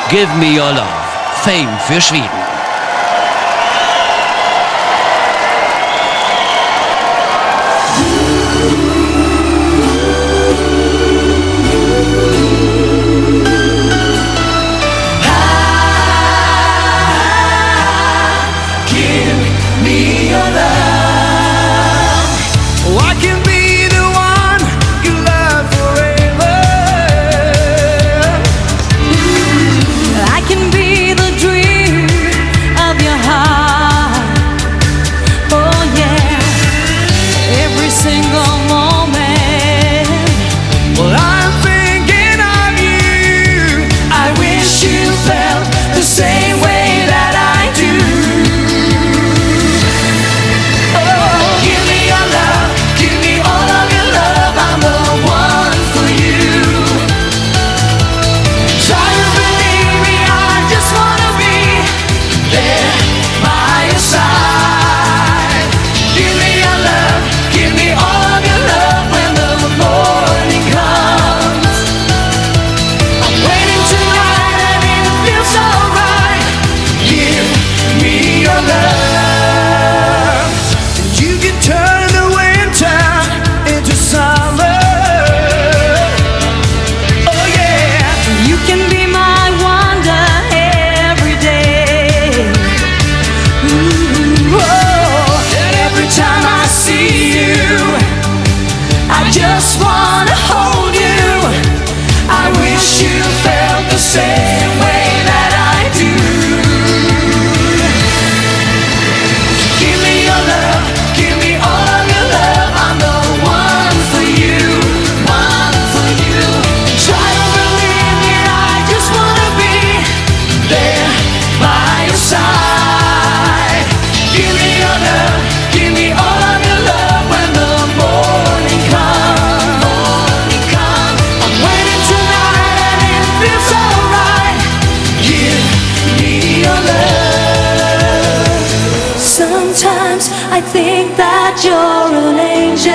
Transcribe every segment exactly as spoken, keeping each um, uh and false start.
Give Me Your Love. Fame für Schweden. Just wanna hold you. I wish you felt the same way that I do. Give me your love, give me all of your love. I'm the one for you, one for you. Try to believe me, I just wanna be there by your side. Give me your love, give me all of your love when the morning comes. Sometimes I think that you're an angel,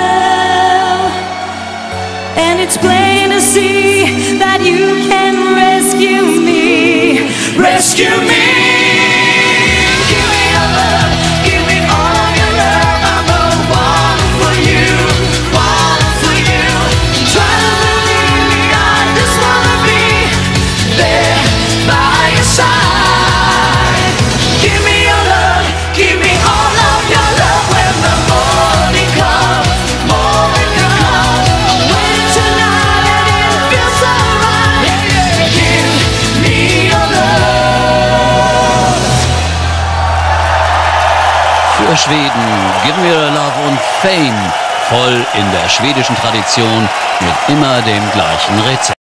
and it's plain to see that you can rescue me, rescue me. Give me your love, give me all of your love. I'm the one for you, one for you. Try to believe me, I just wanna be there by your side. Give me your love, give me all of your love when the morning comes, morning comes. I'm waiting tonight and it feels so right. Give me your love. Für Schweden, Give Me Your Love und Fame. Voll in der schwedischen Tradition mit immer dem gleichen Rezept.